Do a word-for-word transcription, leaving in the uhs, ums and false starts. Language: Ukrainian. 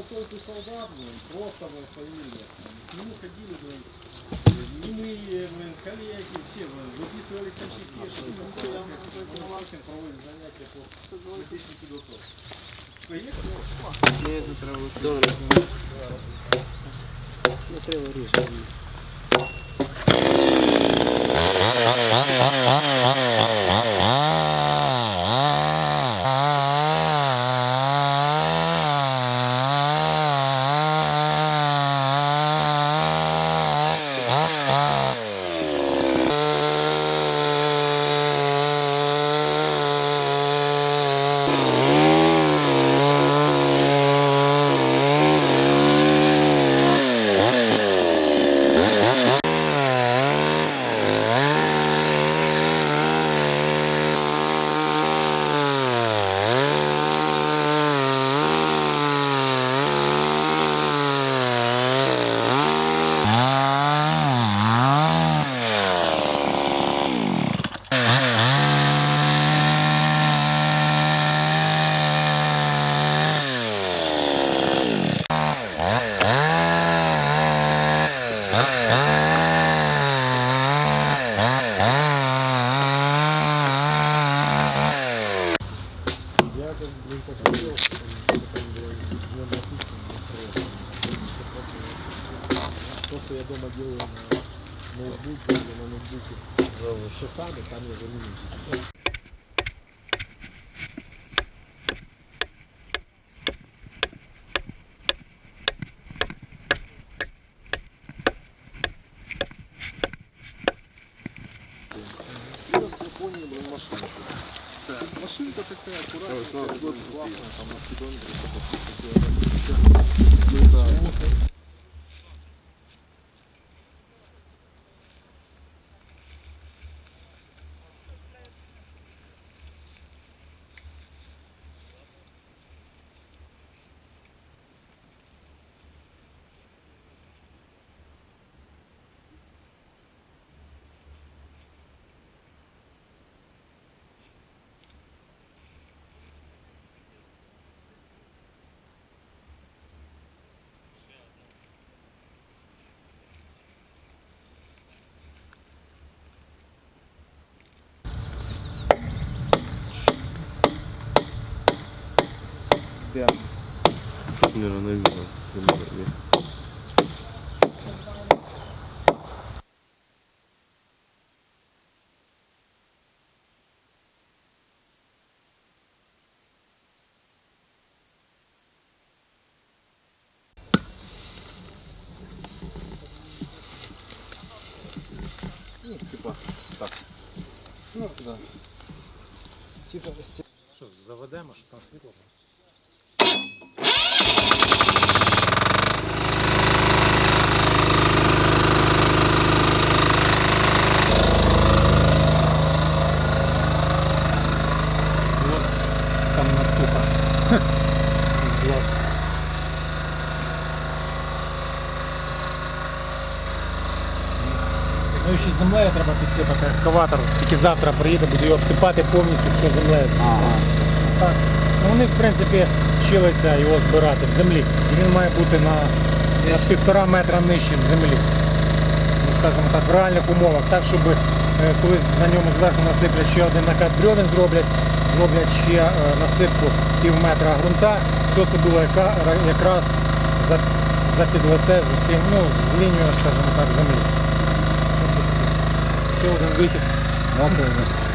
поскольку солдат, блин, просто мы фамилия. К нему ходили, блин, немые, блин, коллеги, все, блин, выписывались на части, что мы проводим занятия по физической подготовке. Поехали? Не треба не треба ріжати. То, что я дома делаю на ноутбуке или на ноутбуке шифрами, там я заменю. Машинка такая аккуратная, классная, там на спидометре. Да. Наверное, видно. Ну, типа, так. Ну, да. Типа, що, заведемо, щоб там світло було? там натуха. Классно. Ну і ще землею треба підсипати, екскаватор. Тільки завтра приїде, буде його обсипати повністю, що землею засипати. Так. Ну, вони, в принципі, вчилися його збирати в землі. І він має бути на, на півтора метра нижче в землі. Ну, скажімо так, в реальних умовах. Так, щоб е, колись на ньому зверху насиплять ще один накат брьовен, зроблять, зроблять ще е, насипку пів метра ґрунта. Все це було яка, якраз за, за під лице з усім, ну, з лінією, скажімо так, землі. Ще один вихід.